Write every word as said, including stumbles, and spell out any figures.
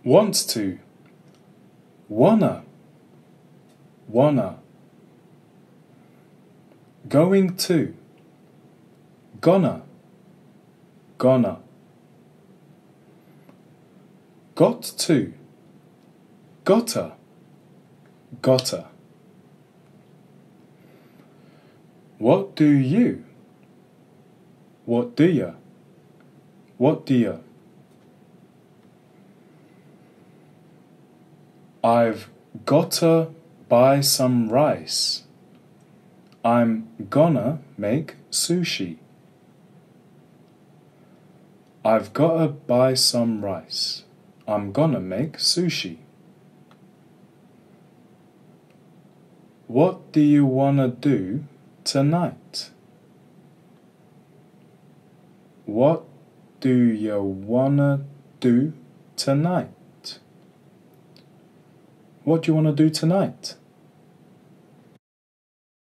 Want to. Wanna. Wanna. Going to. Gonna. Gonna. Got to. Gotta. Gotta. What do you? What do ya? What do ya? I've gotta buy some rice. I'm gonna make sushi. I've gotta buy some rice. I'm gonna make sushi. What do you wanna do tonight? What do you wanna do tonight? What do you wanna do tonight?